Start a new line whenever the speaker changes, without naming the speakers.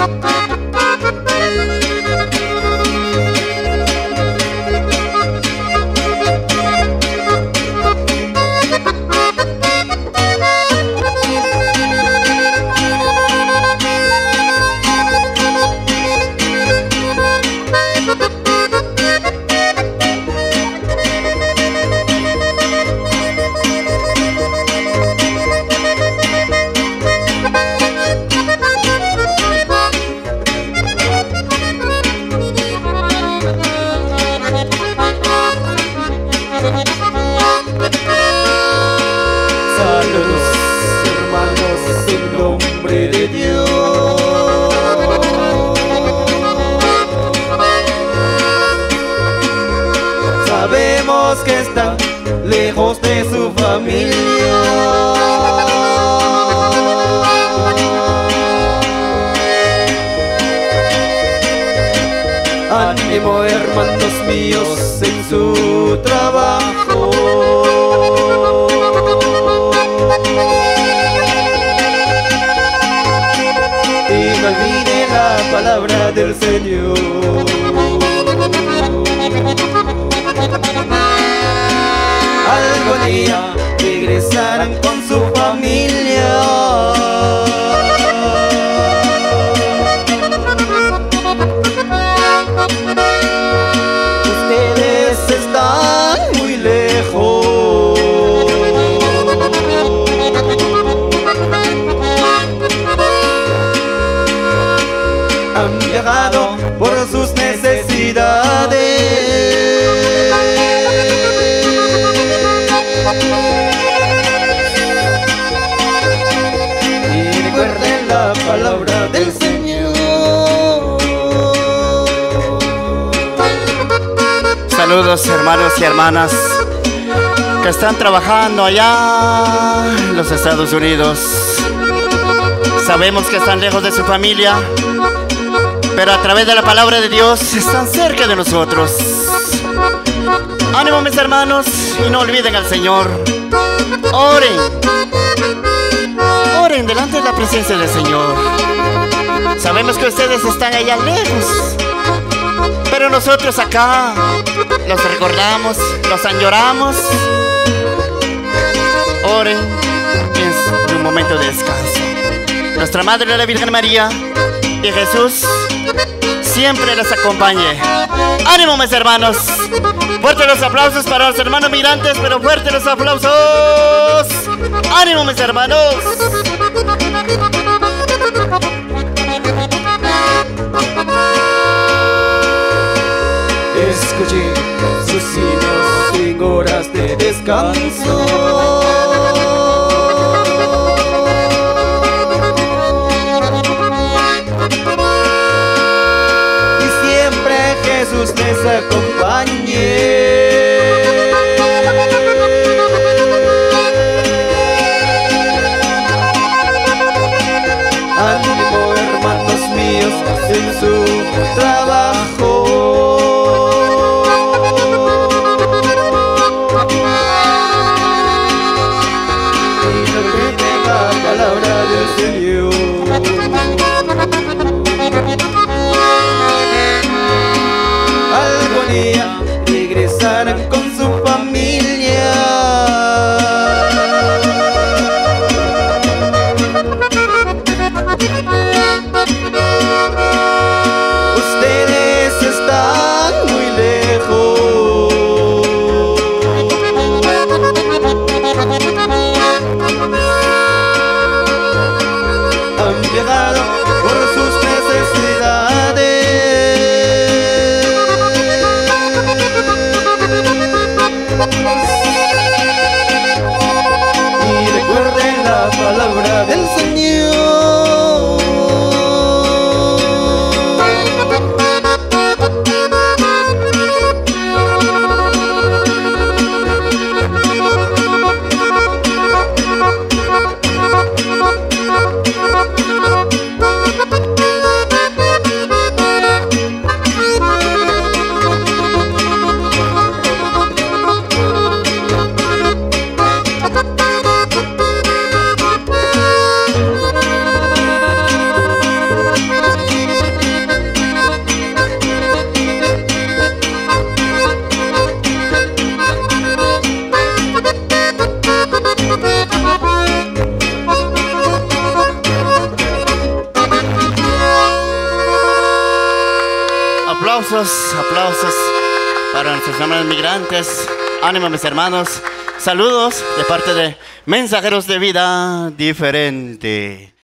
Sabemos que están lejos de su familia. Ánimo, hermanos míos, en su trabajo. Y no olviden la palabra del Señor. Algún día regresarán con su familia. Ustedes están muy lejos. Han viajado por sus necesidades. Y recuerden la palabra del Señor.
Saludos, hermanos y hermanas que están trabajando allá en los Estados Unidos. Sabemos que están lejos de su familia, pero a través de la palabra de Dios están cerca de nosotros. Ánimo, mis hermanos, y no olviden al Señor. Oren, oren delante de la presencia del Señor. Sabemos que ustedes están allá lejos, pero nosotros acá los recordamos, los añoramos. Oren, es un momento de descanso. Nuestra Madre, la Virgen María, y Jesús siempre les acompañe. ¡Ánimo, mis hermanos! Fuertes los aplausos para los hermanos migrantes, pero fuertes los aplausos. ¡Ánimo, mis hermanos!
Escuché sus hilos en horas de descanso. Jesús les acompañe. Ánimo, hermanos míos, en su trabajo.
aplausos, aplausos para nuestros hermanos migrantes. Ánimo, mis hermanos. Saludos de parte de Mensajeros de Vida Diferente.